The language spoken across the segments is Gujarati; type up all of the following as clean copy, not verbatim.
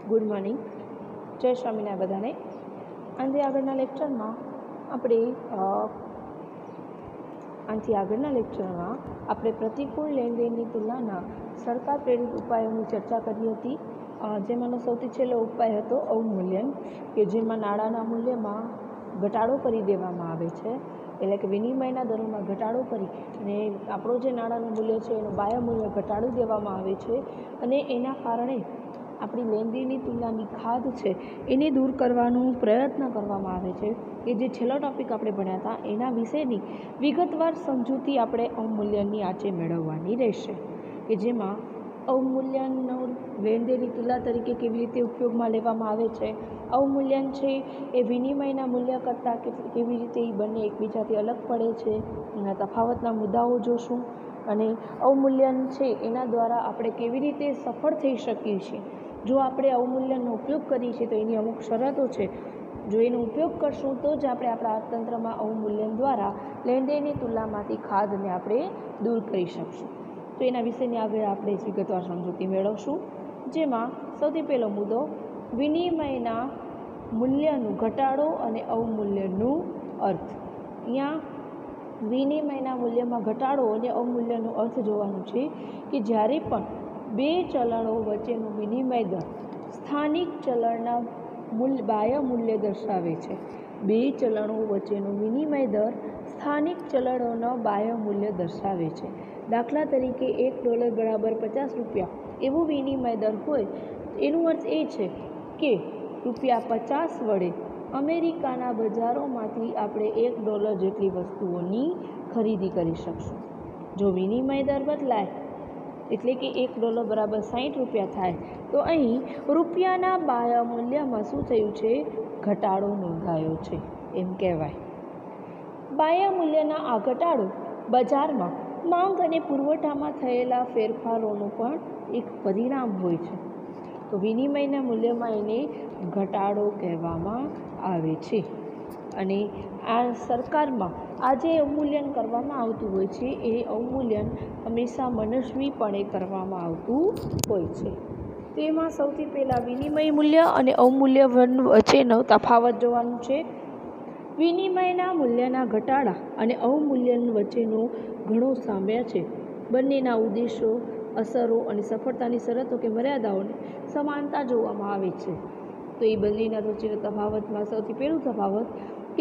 ગુડ મોર્નિંગ, જય સ્વામિનારાયણ બધાને. આનાથી આગળના લેક્ચરમાં આપણે પ્રતિકૂળ લેણદેણની તુલનાના સરકાર પ્રેરિત ઉપાયોની ચર્ચા કરી હતી. જેમાંનો સૌથી છેલ્લો ઉપાય હતો અવમૂલ્યન, કે જેમાં નાણાંના મૂલ્યમાં ઘટાડો કરી દેવામાં આવે છે, એટલે કે વિનિમયના દરોમાં ઘટાડો કરી અને આપણો જે નાણાંનું મૂલ્ય છે એનું બાહ્ય મૂલ્ય ઘટાડી દેવામાં આવે છે અને એના કારણે આપણી લેણદેણની તુલનાની ખાધ છે એને દૂર કરવાનો પ્રયત્ન કરવામાં આવે છે. કે જે છેલ્લો ટૉપિક આપણે ભણ્યા હતા એના વિશેની વિગતવાર સમજૂતી આપણે અવમૂલ્યનની આચે મેળવવાની રહેશે, કે જેમાં અવમૂલ્યનનો લેણદેણની તુલના તરીકે કેવી રીતે ઉપયોગમાં લેવામાં આવે છે, અવમૂલ્યન છે એ વિનિમયના મૂલ્ય કરતાં કેવી રીતે એ બંને એકબીજાથી અલગ પડે છે, એના તફાવતના મુદ્દાઓ જોશું અને અવમૂલ્યન છે એના દ્વારા આપણે કેવી રીતે સફળ થઈ શકીએ છીએ. જો આપણે અવમૂલ્યનનો ઉપયોગ કરીએ છીએ તો એની અમુક શરતો છે, જો એનો ઉપયોગ કરશું તો જ આપણે આપણા અર્થતંત્રમાં અવમૂલ્યન દ્વારા લેણદેણની તુલનામાંથી ખાધને આપણે દૂર કરી શકશું. તો એના વિશેની આગળ આપણે વિગતવાર સમજૂતી મેળવશું, જેમાં સૌથી પહેલો મુદ્દો વિનિમયના મૂલ્યનું ઘટાડો અને અવમૂલ્યનનું અર્થ. અહીંયા વિનિમયના મૂલ્યમાં ઘટાડો અને અવમૂલ્યનનો અર્થ જોવાનું છે કે જ્યારે પણ બે ચલણો વચ્ચેનો વિનિમય દર સ્થાનિક ચલણના બાહ્ય મૂલ્ય દર્શાવે છે. બે ચલણો વચ્ચેનો વિનિમય દર સ્થાનિક ચલણોના બાહ્ય મૂલ્ય દર્શાવે છે. દાખલા તરીકે $1 બરાબર 50 રૂપિયા એવું વિનિમય દર હોય, એનું અર્થ એ છે કે ₹50 વડે અમેરિકાના બજારોમાંથી આપણે $1 જેટલી વસ્તુઓની ખરીદી કરી શકશું. જો વિનિમય દર બદલાય એટલે કે $1 બરાબર 60 રૂપિયા થાય તો અહીં રૂપિયાના બાહ્ય મૂલ્યમાં શું થયું છે? ઘટાડો નોંધાયો છે એમ કહેવાય. બાહ્ય મૂલ્યના આ ઘટાડો બજારમાં માંગ અને પુરવઠામાં થયેલા ફેરફારોનું પણ એક પરિણામ હોય છે. તો વિનિમયના મૂલ્યમાં એને ઘટાડો કહેવામાં આવે છે. અને આ સરકારમાં આ જે અવમૂલ્યન કરવામાં આવતું હોય છે એ અવમૂલ્યન હંમેશા મનસ્વીપણે કરવામાં આવતું હોય છે. તેમાં સૌથી પહેલાં વિનિમય મૂલ્ય અને અવમૂલ્ય વચ્ચેનો તફાવત જોવાનું છે. વિનિમયના મૂલ્યના ઘટાડા અને અવમૂલ્યન વચ્ચેનો ઘણો સામ્ય છે. બંનેના ઉદ્દેશો, અસરો અને સફળતાની શરતો કે મર્યાદાઓને સમાનતા જોવામાં આવે છે. તો એ બંનેના વચ્ચેના તફાવતમાં સૌથી પહેલું તફાવત કે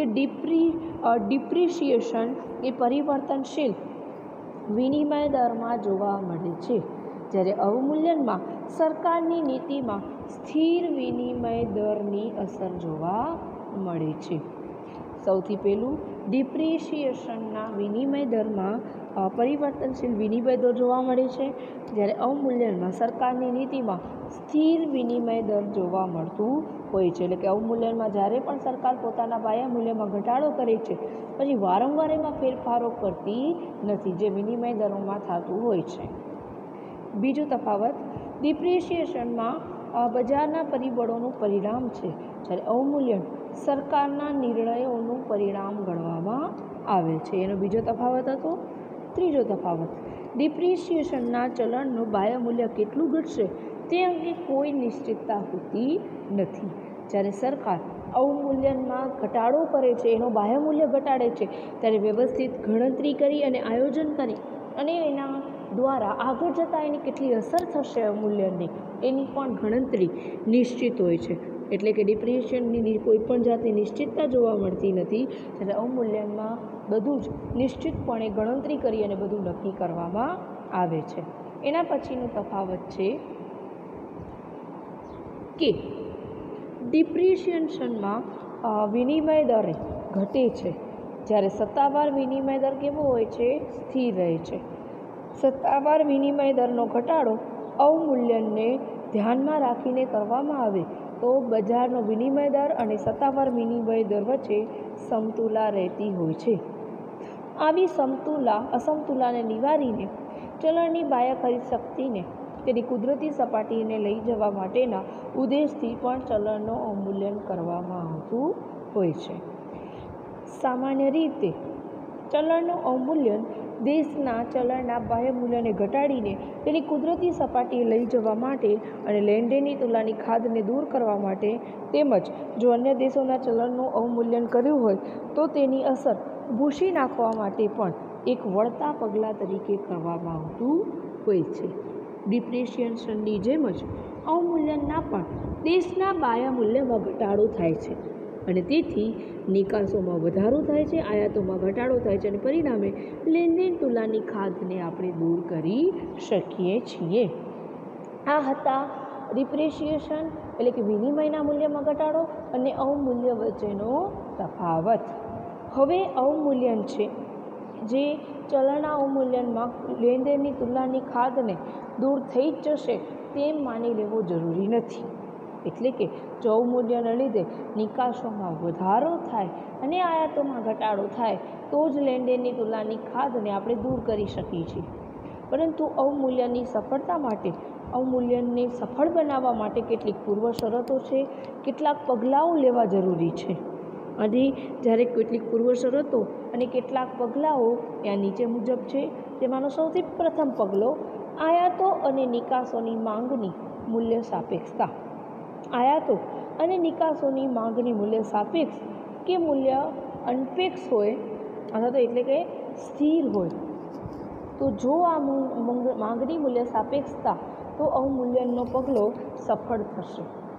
ડિપ્રિશિએશન એ પરિવર્તનશીલ વિનિમય દરમાં જોવા મળે છે, જ્યારે અવમૂલ્યનમાં સરકારની નીતિમાં સ્થિર વિનિમય દરની અસર જોવા મળે છે. સૌથી પહેલું ડિપ્રિશિએશનના વિનિમય દરમાં પરિવર્તનશીલ વિનિમય દર જોવા મળે છે, જ્યારે અવમૂલ્યનમાં સરકારની નીતિમાં સ્થિર વિનિમય દર જોવા મળતું હોય છે. એટલે કે અવમૂલ્યનમાં જ્યારે પણ સરકાર પોતાના બાહ્ય મૂલ્યમાં ઘટાડો કરે છે પછી વારંવાર એમાં ફેરફારો કરતી નથી, જે વિનિમય દરોમાં થતું હોય છે. બીજો તફાવત ડિપ્રિશિએશનમાં બજારના પરિબળોનું પરિણામ છે, જ્યારે અવમૂલ્યન સરકારના નિર્ણયોનું પરિણામ ગણવામાં આવે છે. એનો બીજો તફાવત હતો. ત્રીજો તફાવત ડિપ્રિશિએશનના ચલણનું બાહ્ય મૂલ્ય કેટલું ઘટશે તે અંગે કોઈ નિશ્ચિતતા હોતી નથી, જ્યારે સરકાર અવમૂલ્યનમાં ઘટાડો કરે છે, એનું બાહ્ય મૂલ્ય ઘટાડે છે, ત્યારે વ્યવસ્થિત ગણતરી કરી અને આયોજન કરી અને એના દ્વારા આગળ જતાં એની કેટલી અસર થશે અવમૂલ્યનની એની પણ ગણતરી નિશ્ચિત હોય છે. એટલે કે ડિપ્રિશિએશનની કોઈ પણ જાતની નિશ્ચિતતા જોવા મળતી નથી, જ્યારે અવમૂલ્યનમાં બધું જ નિશ્ચિતપણે ગણતરી કરી અને બધું નક્કી કરવામાં આવે છે. એના પછીનો તફાવત છે કે ડિપ્રિશિએશનમાં વિનિમય દર ઘટે છે, જ્યારે સત્તાવાર વિનિમય દર કેવો હોય છે? સ્થિર રહે છે. સત્તાવાર વિનિમય દરનો ઘટાડો અવમૂલ્યનને ધ્યાનમાં રાખીને કરવામાં આવે તો બજારનો વિનિમય દર અને સત્તાવાર વિનિમય દર વચ્ચે સમતુલા રહેતી હોય છે. આવી અસમતુલાને નિવારીને ચલણની બાહ્ય ખરીદ શક્તિને તેની કુદરતી સપાટીને લઈ જવા માટેના ઉદ્દેશથી પણ ચલણનું અવમૂલ્યન કરવામાં આવતું હોય છે. સામાન્ય રીતે ચલણનું અવમૂલ્યન દેશના ચલણના બાહ્ય મૂલ્યને ઘટાડીને તેની કુદરતી સપાટીએ લઈ જવા માટે અને લેણદેણની તુલનાની ખાધને દૂર કરવા માટે, તેમજ જો અન્ય દેશોના ચલણનું અવમૂલ્યન કર્યું હોય તો તેની અસર ભૂંસી નાખવા માટે પણ એક વળતા પગલાં તરીકે કરવામાં આવતું હોય છે. ડિપ્રેશિએશનની જેમ જ અવમૂલ્યનના પણ દેશના બાહ્ય મૂલ્યમાં ઘટાડો થાય છે અને તેથી નિકાસોમાં વધારો થાય છે, આયાતોમાં ઘટાડો થાય છે અને પરિણામે લેણદેણ તુલનાની ખાધને આપણે દૂર કરી શકીએ છીએ. આ હતા ડિપ્રેશિએશન એટલે કે વિનિમયના મૂલ્યમાં ઘટાડો અને અવમૂલ્ય વચ્ચેનો તફાવત. હવે અવમૂલ્યન છે જે ચલણના અવમૂલ્યનમાં લેણદેણની તુલનાની ખાધને દૂર થઈ જ જશે તેમ માની લેવો જરૂરી નથી. એટલે કે જો અવમૂલ્યનને લીધે નિકાસોમાં વધારો થાય અને આયાતોમાં ઘટાડો થાય તો જ લેણદેણની તુલનાની ખાધને આપણે દૂર કરી શકીએ છીએ. પરંતુ અવમૂલ્યનની સફળતા માટે, અવમૂલ્યનને સફળ બનાવવા માટે કેટલીક પૂર્વ શરતો છે, કેટલાક પગલાઓ લેવા જરૂરી છે. અને જ્યારે કેટલીક પૂર્વ શરતો અને કેટલાક પગલાઓ ત્યાં નીચે મુજબ છે. તેમાંનો સૌથી પ્રથમ પગલો આયાતો અને નિકાસોની માંગની મૂલ્ય સાપેક્ષતા. આયાતો અને નિકાસોની માંગની મૂલ્ય સાપેક્ષ કે મૂલ્ય અનપેક્ષ હોય અથવા તો એટલે કે સ્થિર હોય. તો જો આ માંગની મૂલ્ય સાપેક્ષતા તો અવમૂલ્યનનો પગલો સફળ થશે.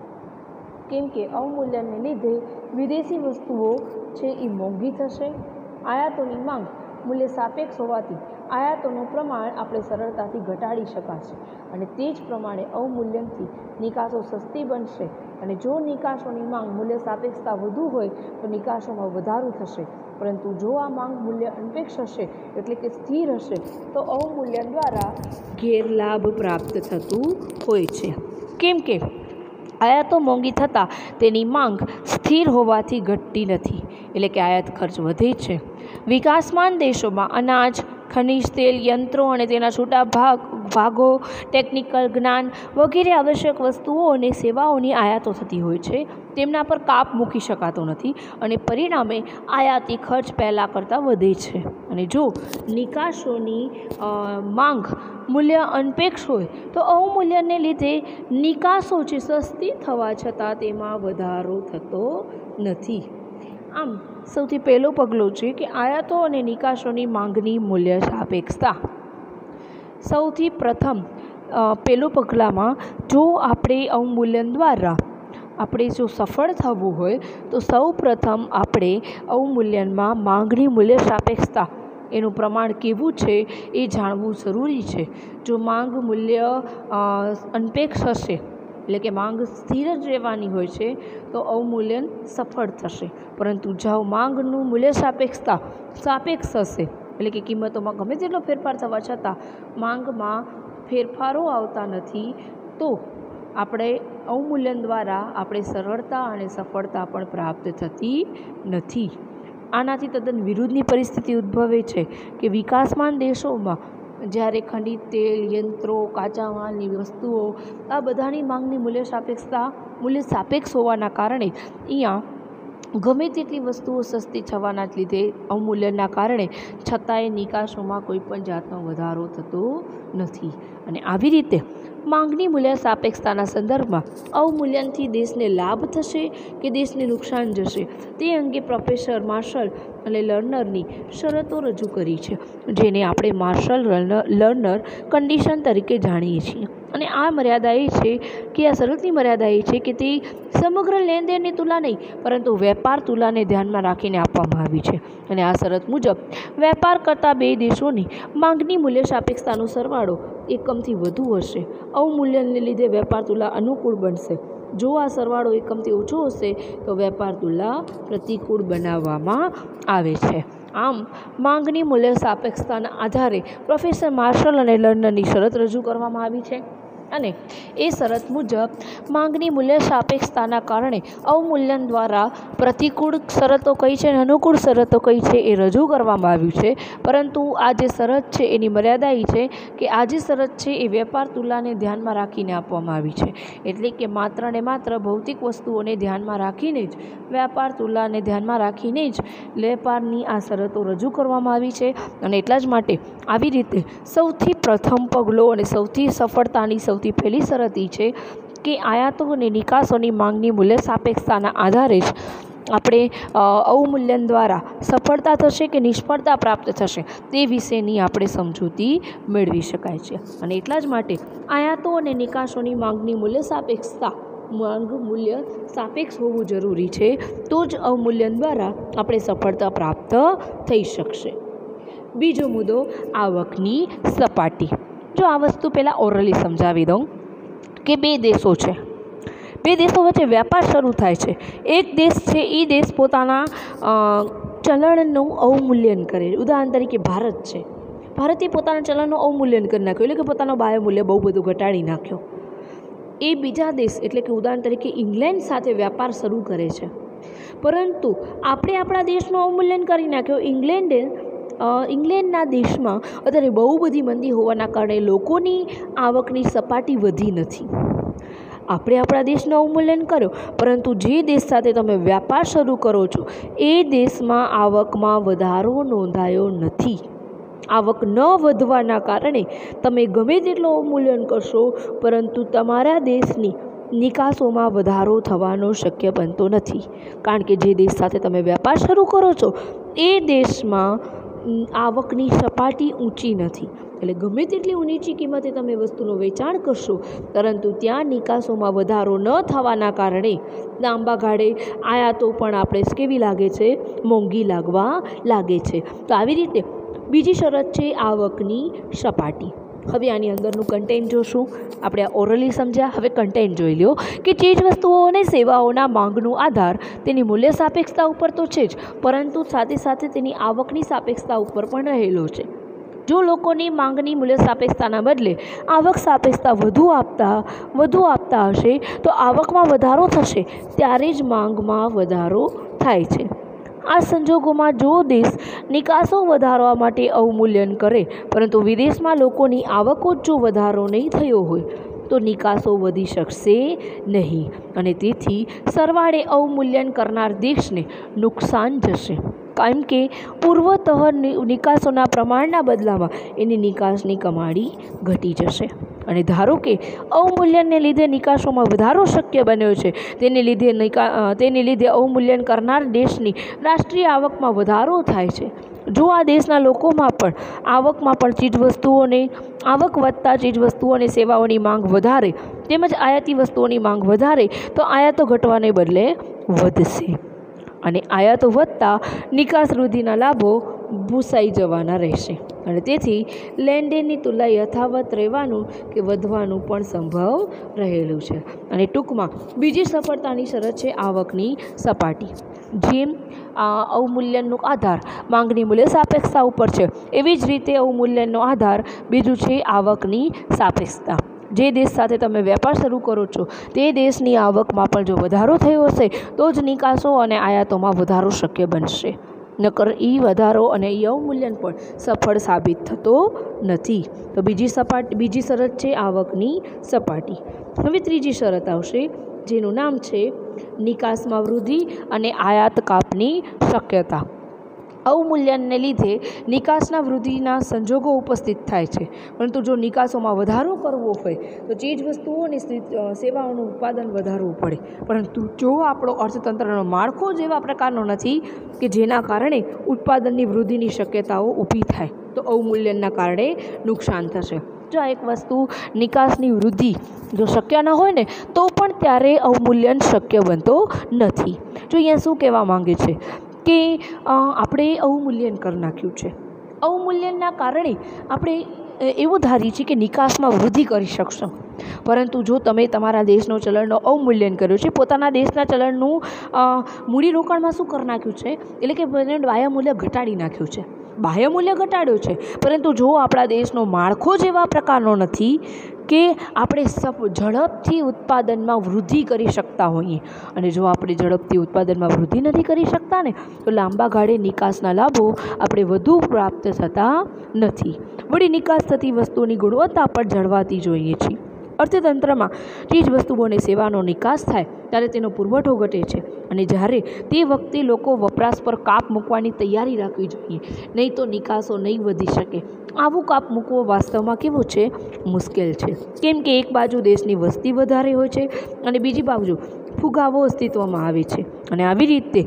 કેમ કે અવમૂલ્યનને લીધે વિદેશી વસ્તુઓ છે એ મોંઘી થશે. આયાતોની માંગ મૂલ્ય સાપેક્ષ હોવાથી આયાતોનું પ્રમાણ આપણે સરળતાથી ઘટાડી શકાશે અને તે જ પ્રમાણે અવમૂલ્યનથી નિકાસો સસ્તી બનશે. અને જો નિકાસોની માંગ મૂલ્ય સાપેક્ષતા વધુ હોય તો નિકાસોમાં વધારો થશે. પરંતુ જો આ માંગ મૂલ્ય અનપેક્ષ હશે એટલે કે સ્થિર હશે તો અવમૂલ્યન દ્વારા ગેરલાભ પ્રાપ્ત થતું હોય છે. કેમ કે આયાતો મોંઘી થતાં તેની માંગ સ્થિર હોવાથી ઘટતી નથી, એટલે કે આયાત ખર્ચ વધે છે. વિકાસમાન દેશોમાં અનાજ, ખનિજ તેલ, યંત્રો અને તેના છૂટા ભાગો, ટેકનિકલ જ્ઞાન વગેરે આવશ્યક વસ્તુઓ અને સેવાઓની આયાતો થતી હોય છે. તેમના પર કાપ મૂકી શકાતો નથી અને પરિણામે આયાતી ખર્ચ પહેલાં કરતાં વધે છે. અને જો નિકાસોની માંગ મૂલ્ય અનપેક્ષ હોય તો અવમૂલ્યનને લીધે નિકાસો છે સસ્તી થવા છતાં તેમાં વધારો થતો નથી. આમ સૌથી પહેલો પગલું છે કે આયાતો અને નિકાસોની માંગની મૂલ્ય સાપેક્ષતા. સૌથી પ્રથમ પહેલું પગલામાં જો આપણે અવમૂલ્યન દ્વારા આપણે જો સફળ થવું હોય તો સૌ પ્રથમ આપણે અવમૂલ્યનમાં માંગની મૂલ્ય સાપેક્ષતા એનું પ્રમાણ કેવું છે એ જાણવું જરૂરી છે. જો માંગ મૂલ્ય અનપેક્ષ હશે એટલે કે માંગ સ્થિર જ રહેવાની હોય છે તો અવમૂલ્યન સફળ થશે. પરંતુ જો માંગનું મૂલ્ય સાપેક્ષતા સાપેક્ષ હશે એટલે કે કિંમતોમાં ગમે તેટલો ફેરફાર થવા છતાં માંગમાં ફેરફારો આવતા નથી તો આપણે અવમૂલ્યન દ્વારા આપણે સરળતા અને સફળતા પણ પ્રાપ્ત થતી નથી. આનાથી તદ્દન વિરુદ્ધની પરિસ્થિતિ ઉદ્ભવે છે કે વિકાસમાન દેશોમાં જ્યારે ખનિજ તેલ, યંત્રો, કાચા માલની વસ્તુઓ આ બધાની માંગની મૂલ્ય સાપેક્ષ હોવાના કારણે અહીંયા ગમે તેટલી વસ્તુઓ સસ્તી થવાના જ લીધે અવમૂલ્યનના કારણે છતાંય નિકાસોમાં કોઈ પણ જાતનો વધારો થતો નથી. અને આવી રીતે માંગની મૂલ્ય સાપેક્ષતાના સંદર્ભમાં અવમૂલ્યનથી દેશને લાભ થશે કે દેશને નુકસાન જશે તે અંગે પ્રોફેસર માર્શલ અને લર્નરની શરતો રજૂ કરી છે, જેને આપણે માર્શલ લર્નર કન્ડિશન તરીકે જાણીએ છીએ. અને આ મર્યાદા એ છે કે આ શરતની મર્યાદા એ છે કે તે સમગ્ર લેણદેણની તુલના નહીં પરંતુ વેપાર તુલનાને ધ્યાનમાં રાખીને આપવામાં આવી છે. અને આ શરત મુજબ વેપાર કરતા બે દેશોની માંગની મૂલ્ય સાપેક્ષતાનો સરવાળો એકમથી વધુ હશે. અવમૂલ્યનને લીધે વેપાર તુલના અનુકૂળ બનશે. જો આ સરવાળો એકમથી ઓછો હશે તો વેપાર તુલના પ્રતિકૂળ બનાવવામાં આવે છે. આમ માંગની મૂલ્ય સાપેક્ષતાના આધારે પ્રોફેસર માર્શલ અને લર્નરની શરત રજૂ કરવામાં આવી છે. અને એ શરત મુજબ માંગની મૂલ્ય સાપેક્ષતાના કારણે અવમૂલ્યન દ્વારા પ્રતિકૂળ શરતો કઈ છે અને અનુકૂળ શરતો કઈ છે એ રજૂ કરવામાં આવ્યું છે. પરંતુ આ જે શરત છે એની મર્યાદા એ છે કે આ જે શરત છે એ વેપાર તુલાને ધ્યાનમાં રાખીને આપવામાં આવી છે. એટલે કે માત્ર ને માત્ર ભૌતિક વસ્તુઓને ધ્યાનમાં રાખીને જ, વ્યાપાર તુલાને ધ્યાનમાં રાખીને જ વેપારની આ શરતો રજૂ કરવામાં આવી છે. અને એટલા જ માટે આવી રીતે સૌથી પ્રથમ પગલો અને સૌથી સફળતાની સૌથી પહેલી શરત એ છે કે આયાતો અને નિકાસોની માંગની મૂલ્ય સાપેક્ષતાના આધારે જ આપણે અવમૂલ્યન દ્વારા સફળતા થશે કે નિષ્ફળતા પ્રાપ્ત થશે તે વિશેની આપણે સમજૂતી મેળવી શકાય છે. અને એટલા જ માટે આયાતો અને નિકાસોની માંગની મૂલ્ય સાપેક્ષતા મૂલ્ય સાપેક્ષ હોવું જરૂરી છે. તો જ અવમૂલ્યન દ્વારા આપણે સફળતા પ્રાપ્ત થઈ શકશે. બીજો મુદ્દો આવકની સપાટી. જો આ વસ્તુ પહેલાં ઓરલી સમજાવી દઉં કે બે દેશો છે, બે દેશો વચ્ચે વ્યાપાર શરૂ થાય છે. એક દેશ છે એ દેશ પોતાના ચલણનું અવમૂલ્યન કરે. ઉદાહરણ તરીકે ભારત છે, ભારતે પોતાના ચલણનું અવમૂલ્યન કરી નાખ્યું, એટલે કે પોતાનો બાહ્ય મૂલ્ય બહુ બધું ઘટાડી નાખ્યો. એ બીજા દેશ એટલે કે ઉદાહરણ તરીકે ઇંગ્લેન્ડ સાથે વ્યાપાર શરૂ કરે છે, પરંતુ આપણે આપણા દેશનું અવમૂલ્યન કરી નાખ્યો. ઇંગ્લેન્ડના દેશમાં અત્યારે બહુ બધી મંદી હોવાના કારણે લોકોની આવકની સપાટી વધી નથી. આપણે આપણા દેશનું અવમૂલ્યન કર્યો, પરંતુ જે દેશ સાથે તમે વ્યાપાર શરૂ કરો છો એ દેશમાં આવકમાં વધારો નોંધાયો નથી. આવક ન વધવાના કારણે તમે ગમે તેટલું અવમૂલ્યન કરશો, પરંતુ તમારા દેશની નિકાસોમાં વધારો થવાનો શક્ય બનતો નથી. કારણ કે જે દેશ સાથે તમે વ્યાપાર શરૂ કરો છો એ દેશમાં આવકની સપાટી ઊંચી નથી. એટલે ગમે તેટલી ઊંચી કિંમતે તમે વસ્તુનું વેચાણ કરશો, પરંતુ ત્યાં નિકાસોમાં વધારો ન થવાના કારણે લાંબા ગાળે આયાતો પણ આપણે કેવી લાગે છે, મોંઘી લાગવા લાગે છે. તો આવી રીતે બીજી શરત છે આવકની સપાટી. હવે આની અંદરનું કન્ટેન્ટ જોશું. આપણે આ ઓરલી સમજ્યા, હવે કન્ટેન્ટ જોઈ લો કે ચીજ વસ્તુઓ અને સેવાઓના માંગનો આધાર તેની મૂલ્ય સાપેક્ષતા ઉપર તો છે જ, પરંતુ સાથે સાથે તેની આવકની સાપેક્ષતા ઉપર પણ રહેલો છે. જો લોકોની માંગની મૂલ્ય સાપેક્ષતાના બદલે આવક સાપેક્ષતા વધુ આપતા હશે તો આવકમાં વધારો થશે, ત્યારે જ માંગમાં વધારો થાય છે. આ સંજોગોમાં જો દેશ નિકાસો વધારવા માટે અવમૂલ્યન કરે, પરંતુ વિદેશમાં લોકોની આવકો જો વધારો નહીં થયો હોય તો નિકાસો વધી શકશે નહીં, અને તેથી સરવાળે અવમૂલ્યન કરનાર દેશને નુકસાન જશે. કારણ કે પૂર્વતઃ નિકાસોના પ્રમાણના બદલામાં એની નિકાસની કમાણી ઘટી જશે. અને ધારો કે અવમૂલ્યનને લીધે નિકાસોમાં વધારો શક્ય બન્યો છે, તેને લીધે અવમૂલ્યન કરનાર દેશની રાષ્ટ્રીય આવકમાં વધારો થાય છે. જો આ દેશના લોકોમાં પણ આવકમાં પણ આવક વધતા ચીજવસ્તુઓ અને સેવાઓની માંગ વધારે, તેમજ આયાતી વસ્તુઓની માંગ વધારે, તો આયાતો ઘટવાને બદલે વધશે, અને આયાતો વધતા નિકાસ વૃદ્ધિના લાભો ભૂસાઈ જવાના રહેશે. અને તેથી લેણદેણની તુલના યથાવત રહેવાનું કે વધવાનું પણ સંભવ રહેલું છે. અને ટૂંકમાં બીજી સફળતાની શરત છે આવકની સપાટી. જેમ અવમૂલ્યનનો આધાર માંગની મૂલ્ય સાપેક્ષતા ઉપર છે, એવી જ રીતે અવમૂલ્યનનો આધાર બીજું છે આવકની સાપેક્ષતા. જે દેશ સાથે તમે વેપાર શરૂ કરો છો તે દેશની આવકમાં પણ જો વધારો થયો હશે તો જ નિકાસો અને આયાતોમાં વધારો શક્ય બનશે, નકર એ વધારો અને એ અવમૂલ્યન પણ સફળ સાબિત થતો નથી. તો બીજી શરત છે આવકની સપાટી. હવે ત્રીજી શરત આવશે, જેનું નામ છે નિકાસમાં વૃદ્ધિ અને આયાત કાપની શક્યતા. અવમૂલ્યનને લીધે નિકાસના વૃદ્ધિના સંજોગો ઉપસ્થિત થાય છે, પરંતુ જો નિકાસોમાં વધારો કરવો હોય તો ચીજ વસ્તુઓ અને સેવાઓનું ઉત્પાદન વધારવું પડે. પરંતુ જો આપણો અર્થતંત્રનો માળખો જ એવા પ્રકારનો નથી કે જેના કારણે ઉત્પાદનની વૃદ્ધિની શક્યતાઓ ઊભી થાય, તો અવમૂલ્યનના કારણે નુકસાન થશે. જો એક વસ્તુ નિકાસની વૃદ્ધિ જો શક્ય ન હોય ને તો પણ ત્યારે અવમૂલ્યન શક્ય બનતો નથી. જો અહીંયા શું કહેવા માંગે છે કે આપણે અવમૂલ્યન કરી નાખ્યું છે. અવમૂલ્યનના કારણે આપણે એવું ધારીએ છીએ કે નિકાસમાં વૃદ્ધિ કરી શકશો, પરંતુ જો તમે તમારા દેશનો ચલણનો અવમૂલ્યન કર્યું છે, પોતાના દેશના ચલણનું મૂડીરોકાણમાં શું કરી નાખ્યું છે, એટલે કે બાહ્ય મૂલ્ય ઘટાડી નાખ્યું છે, બાહ્ય મૂલ્ય ઘટાડ્યો છે, પરંતુ જો આપણા દેશનો માળખો જ એવા પ્રકારનો નથી કે આપણે ઝડપથી ઉત્પાદનમાં વૃદ્ધિ કરી શકતા હોઈએ, અને જો આપણે ઝડપથી ઉત્પાદનમાં વૃદ્ધિ નથી કરી શકતા ને તો લાંબા ગાળે નિકાસના લાભો આપણે વધુ પ્રાપ્ત થતા નથી. વળી નિકાસ થતી વસ્તુઓની ગુણવત્તા પણ જળવાતી જોઈએ છીએ. અર્થતંત્રમાં ચીજ વસ્તુઓ અને સેવાનો નિકાસ થાય ત્યારે તેનો પુરવઠો ઘટે છે, અને જ્યારે તે વખતે લોકો વપરાશ પર કાપ મૂકવાની તૈયારી રાખવી જોઈએ, નહીં તો નિકાસો નહીં વધી શકે. આવું કાપ મૂકવો વાસ્તવમાં કેવો છે? મુશ્કેલ છે, કેમ કે એક બાજુ દેશની વસ્તી વધારે હોય છે અને બીજી બાજુ ફુગાવો અસ્તિત્વમાં આવે છે, અને આવી રીતે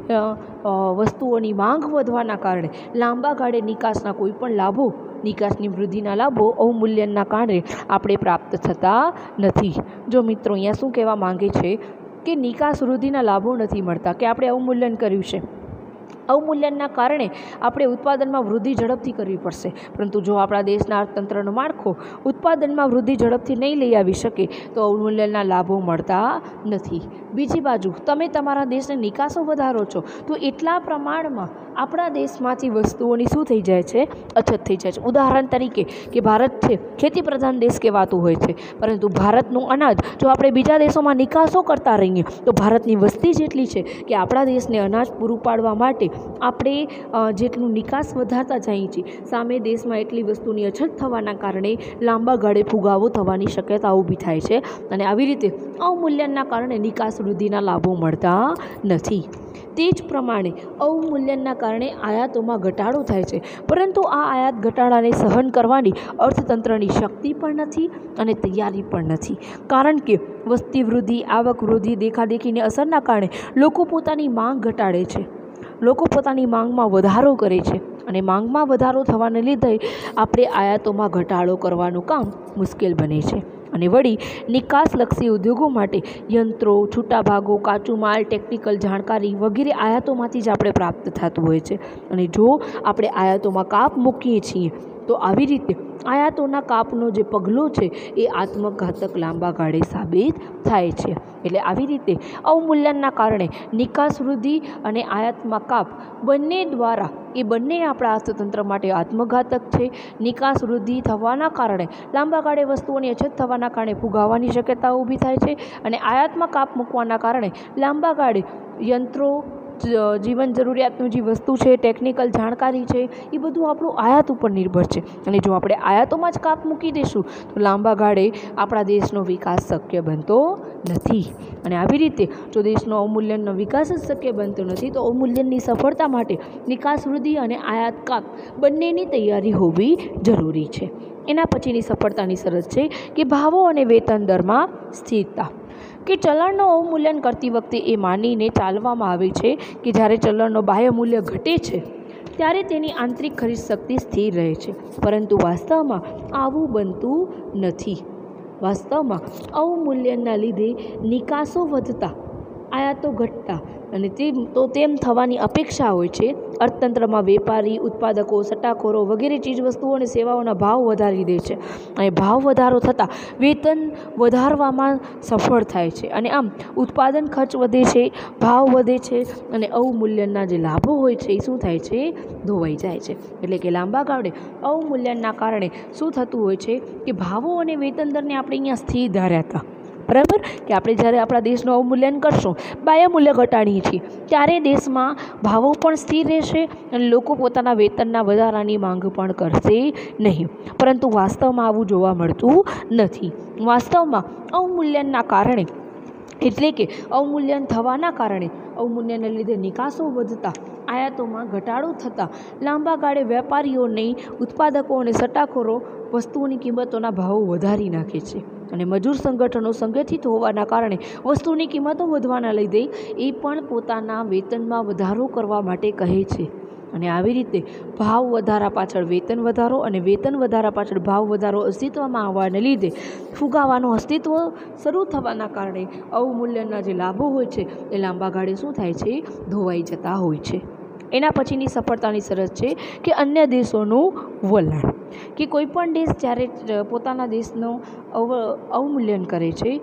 વસ્તુઓની માંગ વધવાના કારણે લાંબા ગાળે નિકાસના કોઈ પણ લાભો, નિકાસની વૃદ્ધિના લાભો અવમૂલ્યનના કારણે આપણે પ્રાપ્ત થતા નથી. જો મિત્રો અહીંયા શું કહેવા માંગે છે કે નિકાસ વૃદ્ધિના લાભો નથી મળતા, કે આપણે અવમૂલ્યન કર્યું છે, અવમૂલ્યનના કારણે આપણે ઉત્પાદનમાં વૃદ્ધિ ઝડપથી કરવી પડશે, પરંતુ જો આપણા દેશના અર્થતંત્રનો માળખો ઉત્પાદનમાં વૃદ્ધિ ઝડપથી નહીં લઈ આવી શકે તો અવમૂલ્યનના લાભો મળતા નથી. બીજી બાજુ તમે તમારા દેશને નિકાસો વધારો છો તો એટલા પ્રમાણમાં આપણા દેશમાંથી વસ્તુઓની શું થઈ જાય છે? અછત થઈ જાય છે. ઉદાહરણ તરીકે કે ભારત છે ખેતી પ્રધાન દેશ કહેવાતું હોય છે, પરંતુ ભારતનું અનાજ જો આપણે બીજા દેશોમાં નિકાસો કરતા રહીએ તો ભારતની વસ્તી જેટલી છે કે આપણા દેશને અનાજ પૂરું પાડવા માટે આપણે જેટલું નિકાસ વધારતા જઈએ છીએ, સામે દેશમાં એટલી વસ્તુની અછત થવાના કારણે લાંબા ગાળે ફુગાવો થવાની શક્યતા ઊભી થાય છે, અને આવી રીતે અવમૂલ્યનના કારણે નિકાસ વૃદ્ધિના લાભો મળતા નથી. તે જ પ્રમાણે અવમૂલ્યનના કારણે આયાતોમાં ઘટાડો થાય છે, પરંતુ આ આયાત ઘટાડાને સહન કરવાની અર્થતંત્રની શક્તિ પણ નથી અને તૈયારી પણ નથી, કારણ કે વસ્તી વૃદ્ધિ, આવક વૃદ્ધિ, દેખાદેખીની અસરના કારણે લોકો પોતાની માંગ ઘટાડે છે, લોકો પોતાની માંગમાં વધારો કરે છે, અને માંગમાં વધારો થવાને લીધે આપણે આયાતોમાં ઘટાડો કરવાનું કામ મુશ્કેલ બને છે. અને વળી નિકાસલક્ષી ઉદ્યોગો માટે યંત્રો, છૂટા ભાગો, કાચું માલ, ટેકનિકલ જાણકારી વગેરે આયાતોમાંથી જ આપણે પ્રાપ્ત થતું હોય છે, અને જો આપણે આયાતોમાં કાપ મૂકીએ છીએ તો આવી રીતે આયાતોના કાપનો જે પગલો છે એ આત્મઘાતક લાંબા ગાળે સાબિત થાય છે. એટલે આવી રીતે અવમૂલ્યનના કારણે નિકાસ વૃદ્ધિ અને આયાતમાં કાપ બંને દ્વારા એ બંને આપણા અર્થતંત્ર માટે આત્મઘાતક છે. નિકાસ વૃદ્ધિ થવાના કારણે લાંબા ગાળે વસ્તુઓની અછત થવાના કારણે ફુગાવાની શક્યતા ઊભી થાય છે, અને આયાતમાં કાપ મૂકવાના કારણે લાંબા ગાળે યંત્રો, જીવન જરૂરિયાતનું જે વસ્તુ છે, ટેકનિકલ જાણકારી છે, એ બધું આપણું આયાત ઉપર નિર્ભર છે, અને જો આપણે આયાતોમાં જ કાપ મૂકી દઈશું તો લાંબા ગાળે આપણા દેશનો વિકાસ શક્ય બનતો નથી. અને આવી રીતે જો દેશનો અવમૂલ્યનનો વિકાસ જ શક્ય બનતો નથી તો અવમૂલ્યનની સફળતા માટે નિકાસ વૃદ્ધિ અને આયાત કાપ બંનેની તૈયારી હોવી જરૂરી છે. એના પછીની સફળતાની શરત છે કે ભાવો અને વેતન દરમાં સ્થિરતા, કે ચલણનું અવમૂલ્યન કરતી વખતે એ માનીને ચાલવામાં આવે છે કે જ્યારે ચલણનો બાહ્ય મૂલ્ય ઘટે છે ત્યારે તેની આંતરિક ખરીદ શક્તિ સ્થિર રહે છે, પરંતુ વાસ્તવમાં આવું બનતું નથી. વાસ્તવમાં અવમૂલ્યનના લીધે નિકાસો વધતા, આયાતો ઘટતા, અને તેમ થવાની અપેક્ષા હોય છે. અર્થતંત્રમાં વેપારી, ઉત્પાદકો, સટ્ટાખોરો વગેરે ચીજવસ્તુઓ અને સેવાઓના ભાવ વધારી દે છે, અને ભાવ વધારો થતાં વેતન વધારવામાં સફળ થાય છે, અને આમ ઉત્પાદન ખર્ચ વધે છે, ભાવ વધે છે, અને અવમૂલ્યનના જે લાભો હોય છે એ શું થાય છે? ધોવાઈ જાય છે. એટલે કે લાંબા ગાળે અવમૂલ્યનના કારણે શું થતું હોય છે કે ભાવો અને વેતન દરને આપણે અહીંયા સ્થિર ધાર્યા હતા, બરાબર, કે આપણે જ્યારે આપણા દેશનું અવમૂલ્યન કરશું, બાહ્ય મૂલ્ય ઘટાડીએ છીએ, ત્યારે દેશમાં ભાવો પણ સ્થિર રહેશે અને લોકો પોતાના વેતનના વધારાની માંગ પણ કરશે નહીં, પરંતુ વાસ્તવમાં આવું જોવા મળતું નથી. વાસ્તવમાં અવમૂલ્યનના કારણે, એટલે કે અવમૂલ્યન થવાના કારણે, અવમૂલ્યનને લીધે નિકાસો વધતા, આયાતોમાં ઘટાડો થતાં લાંબા ગાળે વેપારીઓને, ઉત્પાદકો અને સટ્ટાખોરો વસ્તુઓની કિંમતોના ભાવો વધારી નાખે છે, અને મજૂર સંગઠનો સંગઠિત હોવાના કારણે વસ્તુની કિંમતો વધવાના લીધે એ પણ પોતાના વેતનમાં વધારો કરવા માટે કહે છે, અને આવી રીતે ભાવ વધારા પાછળ વેતન વધારો અને વેતન વધારા પાછળ ભાવ વધારો અસ્તિત્વમાં આવવાને લીધે ફુગાવાનું અસ્તિત્વ શરૂ થવાના કારણે અવમૂલ્યનના જે લાભો હોય છે એ લાંબા ગાળે શું થાય છે? ધોવાઈ જતા હોય છે. એના પછીની સફળતાની શરત છે કે અન્ય દેશોનું વલણ, કે કોઈ પણ દેશ જ્યારે પોતાના દેશનું અવમૂલ્યન કરે છે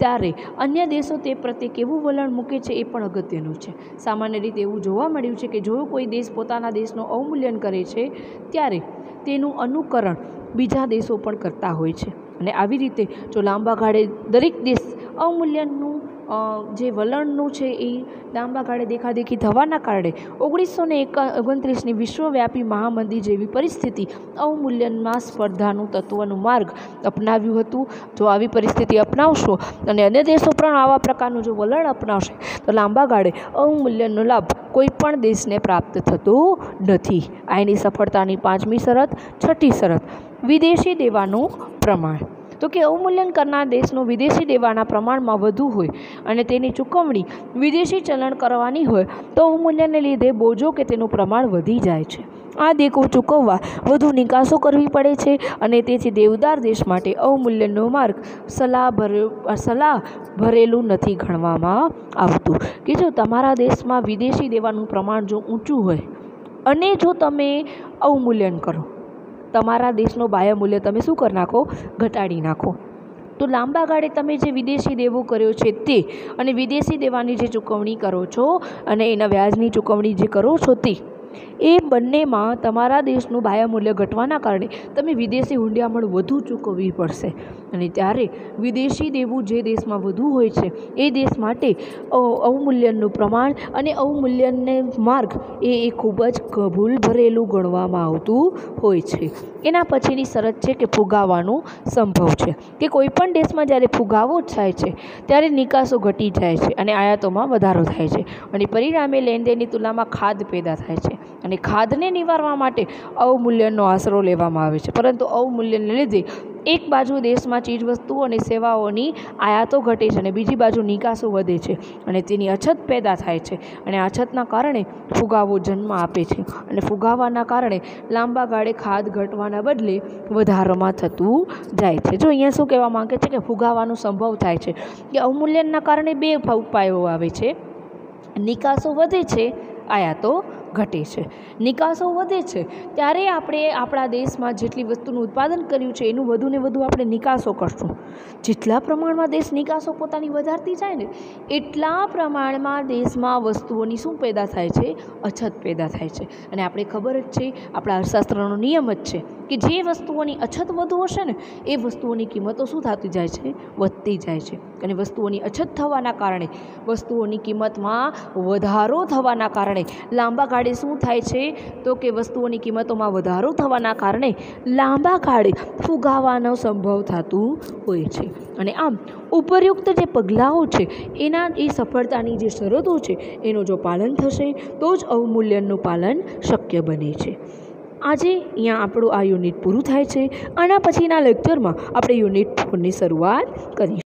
ત્યારે અન્ય દેશો તે પ્રત્યે કેવું વલણ મૂકે છે એ પણ અગત્યનું છે. સામાન્ય રીતે એવું જોવા મળ્યું છે કે જો કોઈ દેશ પોતાના દેશનું અવમૂલ્યન કરે છે ત્યારે તેનું અનુકરણ બીજા દેશો પણ કરતા હોય છે. અને આવી રીતે જો લાંબા ગાળે દરેક દેશ અવમૂલ્યનનું જે વલણનું છે એ લાંબા ગાળે દેખાદેખી થવાના કારણે 1929ની વિશ્વવ્યાપી મહામંદી જેવી પરિસ્થિતિ અવમૂલ્યનમાં સ્પર્ધાનું તત્વનું માર્ગ અપનાવ્યું હતું. જો આવી પરિસ્થિતિ અપનાવશો અને અન્ય દેશો પણ આવા પ્રકારનું જો વલણ અપનાવશે તો લાંબા ગાળે અવમૂલ્યનનો લાભ કોઈ પણ દેશને પ્રાપ્ત થતો નથી. આ એની સફળતાની 5મી શરત. 6ઠ્ઠી શરત, વિદેશી દેવાનું પ્રમાણ. તો કે અવમૂલ્યન કરનાર દેશનું વિદેશી દેવાના પ્રમાણમાં વધુ હોય અને તેની ચૂકવણી વિદેશી ચલણ કરવાની હોય તો અવમૂલ્યનને લીધે બોજો કે તેનું પ્રમાણ વધી જાય છે. આ દેવું ચૂકવવા વધુ નિકાસો કરવી પડે છે અને તેથી દેવદાર દેશ માટે અવમૂલ્યનનો માર્ગ સલાહ ભરેલું નથી ગણવામાં આવતું. કે જો તમારા દેશમાં વિદેશી દેવાનું પ્રમાણ જો ઊંચું હોય અને જો તમે અવમૂલ્યન કરો, તમારા દેશનો બાહ્ય મૂલ્ય તમે શું કરી નાખો? ઘટાડી નાખો. તો લાંબા ગાળે તમે જે વિદેશી દેવો કર્યો છે તે અને વિદેશી દેવાની જે ચૂકવણી કરો છો અને એના વ્યાજની ચૂકવણી જે કરો છો તે એ બંનેમાં તમારા દેશનું બાહ્ય મૂલ્ય ઘટવાના કારણે તમે વિદેશી હુંડિયામણ વધુ ચૂકવવી પડશે. અને ત્યારે વિદેશી દેવું જે દેશમાં વધુ હોય છે એ દેશ માટે અવમૂલ્યનનું પ્રમાણ અને અવમૂલ્યનને માર્ગ એ ખૂબ જ ભૂલ ભરેલું ગણવામાં આવતું હોય છે. એના પછીની શરત છે કે ફુગાવાનો સંભવ છે. કે કોઈપણ દેશમાં જ્યારે ફુગાવો થાય છે ત્યારે નિકાસો ઘટી જાય છે અને આયાતોમાં વધારો થાય છે અને પરિણામે લેણદેણની તુલનામાં ખાધ પેદા થાય છે. અને ખાધને નિવારવા માટે અવમૂલ્યનનો આશરો લેવામાં આવે છે. પરંતુ અવમૂલ્યનને લીધે એક બાજુ દેશમાં ચીજવસ્તુઓ અને સેવાઓની આયાતો ઘટે છે અને બીજી બાજુ નિકાસો વધે છે અને તેની અછત પેદા થાય છે અને આ અછતના કારણે ફુગાવો જન્મ આપે છે અને ફુગાવાના કારણે લાંબા ગાળે ખાધ ઘટવાના બદલે વધારોમાં થતું જાય છે. જો અહીંયા શું કહેવા માંગે છે કે ફુગાવાનો સંભવ થાય છે કે અવમૂલ્યનના કારણે 2 ઉપાયો આવે છે. નિકાસો વધે છે, આયાતો ઘટે છે. નિકાસો વધે છે ત્યારે આપણે આપણા દેશમાં જેટલી વસ્તુનું ઉત્પાદન કર્યું છે એનું વધુને વધુ આપણે નિકાસો કરશું. જેટલા પ્રમાણમાં દેશ નિકાસો પોતાની વધારતી જાય ને એટલા પ્રમાણમાં દેશમાં વસ્તુઓની શું પેદા થાય છે? અછત પેદા થાય છે. અને આપણે ખબર જ છે, આપણા અર્થશાસ્ત્રનો નિયમ જ છે કે જે વસ્તુઓની અછત વધુ હશે ને એ વસ્તુઓની કિંમતો શું થતી જાય છે? વધતી જાય છે. અને વસ્તુઓની અછત થવાના કારણે વસ્તુઓની કિંમતમાં વધારો થવાના કારણે લાંબા ગાળે શું થાય છે? તો કે વસ્તુઓની કિંમતોમાં વધારો થવાના કારણે લાંબા ગાળે ફુગાવાનો સંભવ થતું હોય છે. અને આમ ઉપરયુક્ત જે પગલાઓ છે એના એ સફળતાની જે શરતો છે એનું જો પાલન થશે તો જ અવમૂલ્યનનું પાલન શક્ય બને છે. આજે અહીંયા આપણું આ યુનિટ પૂરું થાય છે. આના પછીના લેક્ચરમાં આપણે યુનિટ 4ની શરૂઆત કરીશું.